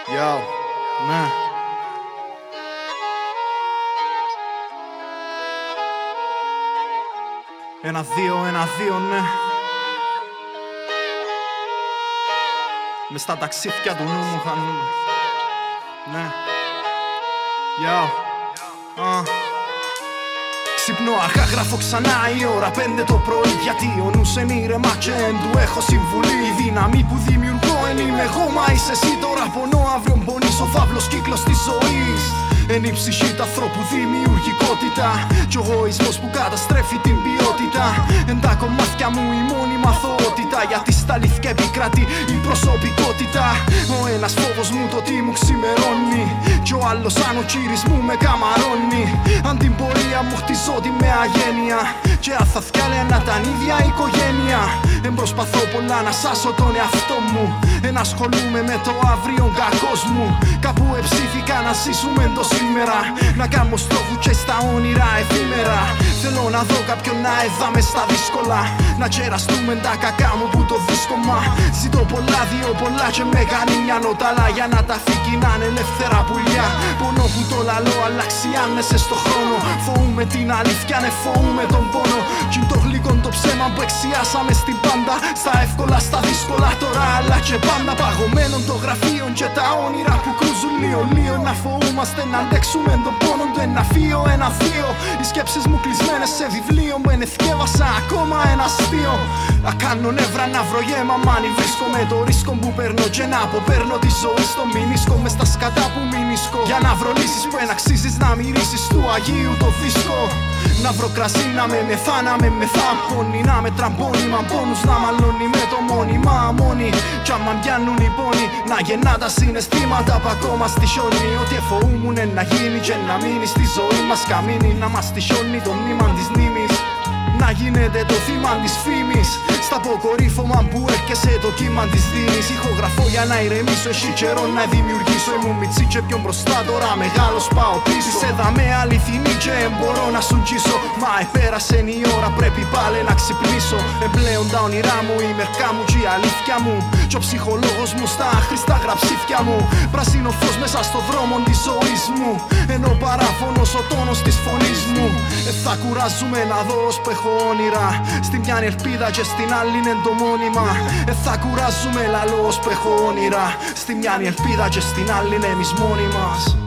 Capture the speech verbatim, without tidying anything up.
Yo, ναι. Ένα, δύο, ένα, δύο, ναι. Μες στα ταξίδια του νου μου χανούμε. Ναι. Yo, uh. Ξυπνώ αργά, γράφω ξανά η ώρα πέντε το πρωί. Γιατί ο νους εν ήρεμα και εν του έχω συμβουλή. Η δύναμη που δημιουργώ εν είμαι εγώ, μα είσαι εσύ. Τώρα πονώ, αύριο πονείς, ο φαύλος κύκλος της ζωής. Εν η ψυχή του ανθρώπου δημιουργικότητα κι ο εγωισμός που καταστρέφει την ποιότητα. Εν τα κομμάτια μου η μόνη μαθότητα, γιατί στα αλήθεια επικρατεί η προσωπικότητα. Ο ένας φόβος μου το τι μου ξημερώνει κι ο άλλος αν ο κύρις μου με καμαρώνει. Αν την πορεία μου χτιζώ τη με αγένεια και αν θα θυκάλαινα τα ίδια οικογένεια. Εν προσπαθώ πολλά να σάσω τον εαυτό μου, εν ασχολούμαι με το αύριο κακός μου. Κάπου εψήθηκα να ζήσουμε το σήμερα, να κάνω στόχου και στα όνειρα εφήμερα. Θέλω να δω κάποιον να εδάμε στα δύσκολα, να κεραστούμε τα κακά μου που το δίσκωμα. Ζητώ πολλά, δύο πολλά και με κάνει μια νοτάλα, για να τα φύγει να είναι ελεύθερα πουλιά. Πονώ που το λαλό αλλαξιάνεσαι στο χρόνο. Φοούμε την αλήθεια, ναι φοούμε τον πόνο. Κι το γλυκό το ψέμα που εξιάσαμε στην πάντα. Στα εύκολα, στα δύσκολα, τώρα αλλά και πάντα. Παγωμένο το γραφείο και τα όνειρα που κρούζουν λίγο λίγο. Να φοούμαστε να αντέξουμε τον πόνο του ένα φύο, ένα θείο. Οι σκέψεις μου κλεισμένες σε βιβλίο μου εν εθιέβασα ακόμα ένα αστείο. Να κάνω νεύρα να βρω γέμα μάνι. Βρίσκομαι το ρίσκο που παίρνω και να αποπαίρνω τη ζωή στο μηνίσκο. Μες στα σκατά που μηνίσκω, για να βρω λύσεις που εν αξίζεις να μυρίσεις του Αγίου το δίσκο. Να βρω κρασί να με μεθά, να με μεθά πόνοι. Να με τραμπώνει μα πόνους να μαλώνει με το μόνιμα μόνοι. Κι άμα πιάνουν οι πόνοι να γεννά τα συναισθήματα που ακόμα στοιχιώνει. Ότι εφοούμουν να γίνει και να μείνει στη ζωή μας καμίνει. Να μας στοιχιώνει το μνήμα της μνήμης, να γίνεται το θύμα της φήμης. Στα αποκορύφωμα που έρχεσαι το κύμα της δίνης. Ηχογραφώ για να ηρεμήσω, έχει καιρό να δημιουργήσω. Ήμουν μιτσί και πιο μπροστά, τώρα μεγάλος πάω πίσω. Σε δαμέ αληθινή και μπορώ να σου αγγίσω. Μα επέρασε η ώρα, πρέπει πάλι να ξυπνήσω. Εμπλέον τα όνειρά μου, η μερκά μου και η αλήθεια μου. Κι ο ψυχολόγος μου στα άχρηστα γραψίφια μου. Πράσινο φως μέσα στο δρόμο της ζωής μου. Ενώ παράφωνος ο τόνος της φωνής μου. Ε, θα κουράζουμε να δω ως που έχω όνειρα. Στην μια ελπίδα και στην άλλη είναι το μόνιμα. Ε, θα κουράζουμε λαλό ως που έχω όνειρα. Στην μια ελπίδα και στην άλλη είναι εμείς μόνοι μας.